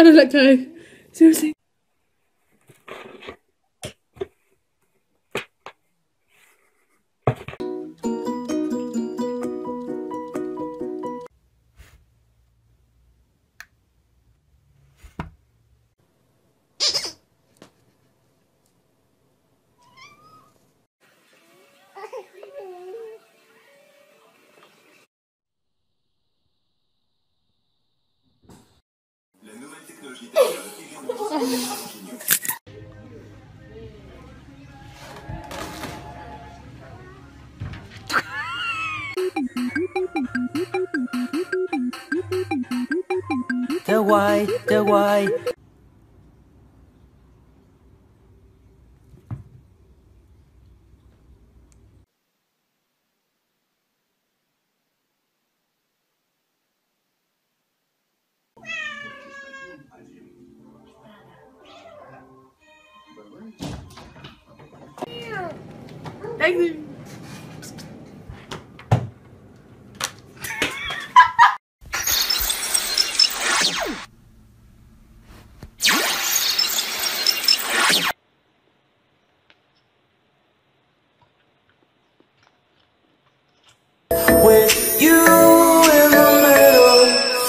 I don't let go. Seriously. The why. Thank you. With you in the middle.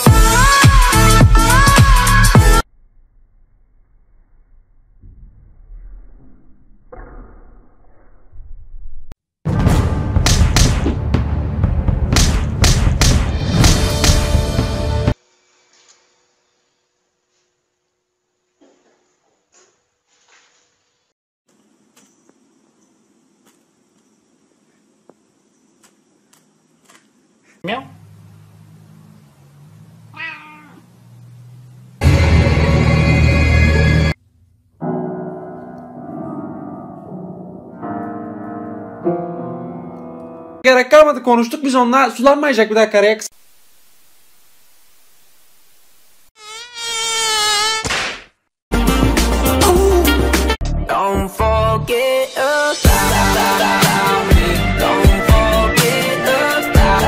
Meow. Gerek kalmadı, konuştuk biz onunla, sulanmayacak bir daha karaya. Don't forget about me. Don't forget about.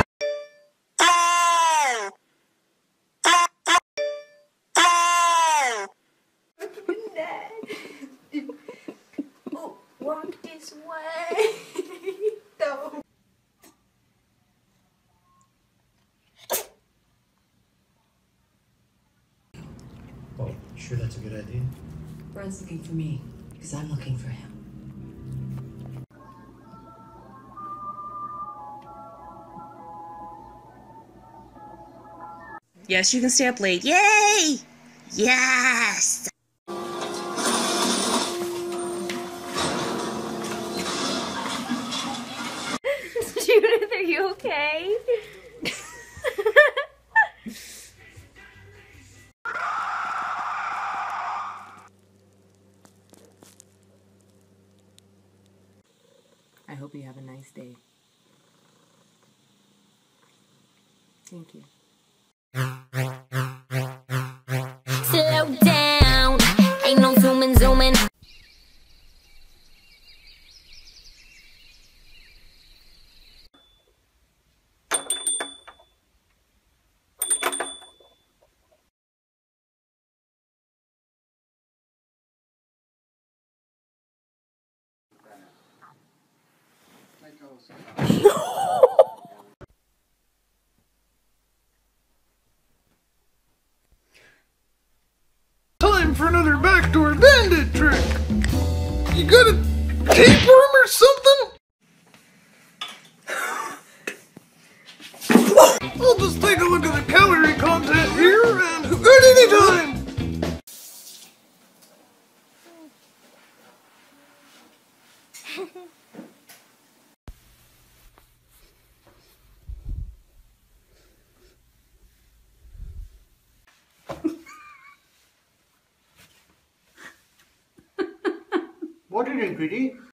Oh, walk this way. Don't. Oh, sure that's a good idea? Brent's looking for me, because I'm looking for him. Yes, you can stay up late. Yay! Yes! Judith, are you okay? I hope you have a nice day. Thank you. Slow down. Ain't no zooming. Time for another backdoor bandit trick. You got a tapeworm or something? I'll just take a look at the calorie content here and at any time. What do you think, Pretty?